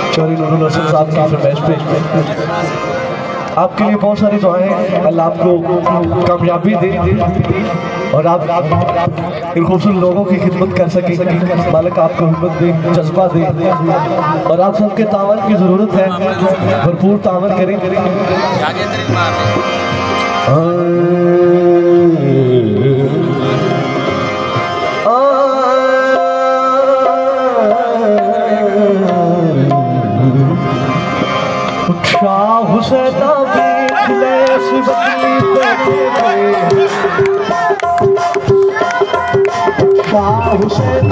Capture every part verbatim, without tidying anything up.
चौधरी नूरुल हसन साहब की फरमाइश पे आपके लिए बहुत सारी दुआएं, अल्लाह आपको कामयाबी दे और आप इन खूबसूरत लोगों की खिदमत कर सके। मालिक आपको हिम्मत दे, जज्बा दे और आप सबके तावन की ज़रूरत है, भरपूर तावन करें। शाह हुसैन शाह हुसैन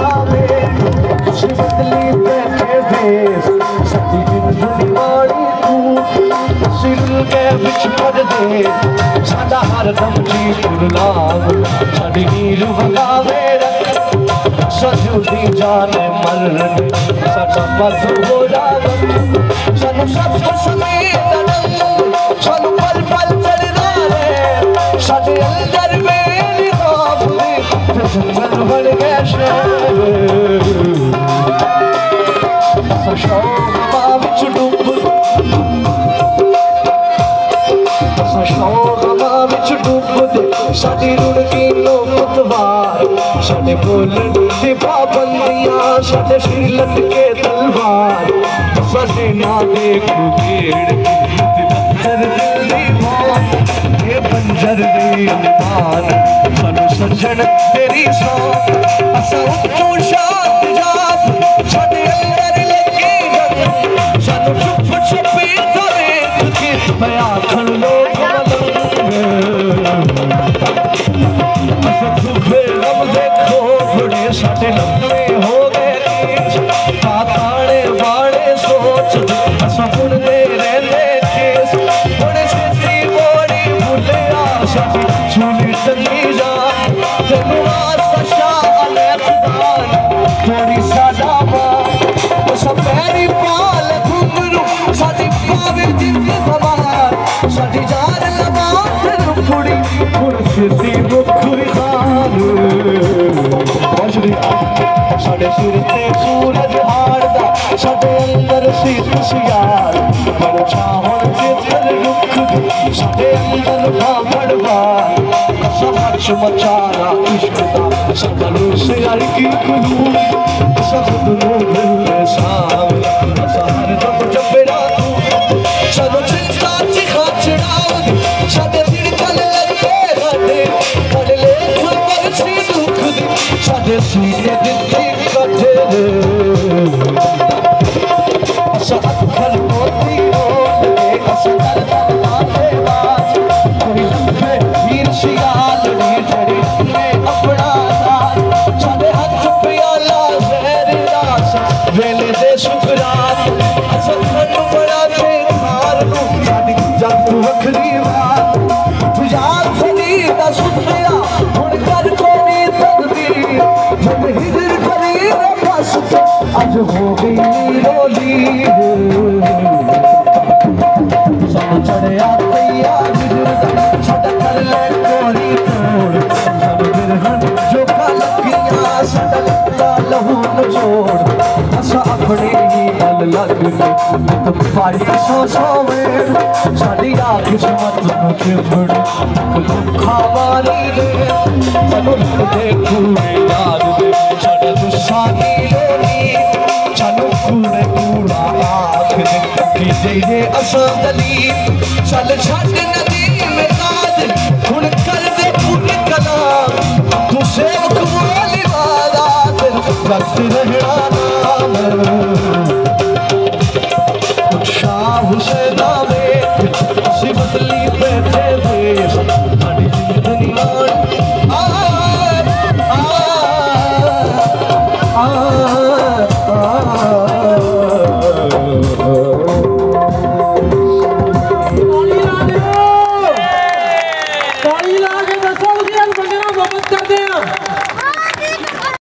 बदली बैठे भेस सती जुड़वाड़ी तू सिर के बिच पड़ दे साडा हर दम जी गुरनाम साडी नीर वगावे सजू दी जाने मरण साडा बद हो जावे सानू सब समेत सानू पल पल चढ़दा है साडे अंदर मेरी खौफ दे जंगल बन गया शहर शौक हवा विच डूब शौक हवा विच डूब दे साडी रुड़की लोकतवार साडे बोलन दी पाबंदियां साडे सिर लटके तलवार साडे ना देखो गेड़ बंजर दी मौत ये बंजर दी मान सानू सजन तेरी सौंप असा उत्तों शात जाप साडे अंदर लगी गल सानू चुप छुपी तोरे के भया खन लोग असा दुखे लब देखो बड़े साडे लम्बे हो गए ताताड़े बाड़े सोच असा बुनदे रहंदे केस बड़े छेती बोड़ी भुले आशा सुनी टंगी जा तेनू वास्ता शाह अलैदान थोड़ी साडा मां असा पैरी पाल घुंगरू साडी पावे जिंद सवार साडी जान लगा तेनू कुड़ी हुण छेती मुखरी खान साडे सिर ते सूरज हारदा साडे अंदर सीत सियार पर छावण के तर रुख साडे अंदर भावड़ बार सहच मचाना इश्क दा सगलू से अड़की कुलू सखद नो दिल साम सहर दम जबड़ा तू चलो चिंता चिखा चढ़ाओ साडे दिल कल लगे गडे कल ले खबर सी दुख दी साडे सीने दिल कटे असा अखल मोती रोड दे असा दल दल आते बाज कोई लम्बे वीर शियाल नी जड़ी में अपना साथ साडे हथ प्याला जहर रास वेले दे सुखरात असा खन बड़ा ते खार नू साडी जग वखरी बात तुझार फरी दा सुखया हुण कर कोनी तकदीर जब हिजर करी बस आज हो गई रोली सब चढ़िया तैयार साडा कर ले कोरी तोड़ सब बिरहन जो लगिया साडा लगा लहू नचोड़ असा अपने ही गल लग तो पाई सौ सौ वेर साडी आ किस्मत नूं चिपड़ दुखा वारी दे सानू देखू याद दे साडा गुस्सा नी लोली सानू कूड़े कूड़ा आख दे की दे असा दलील चल छड़ नदी में काद हुण कर दे पूरी कलाम तू सेवक वाली वादा रख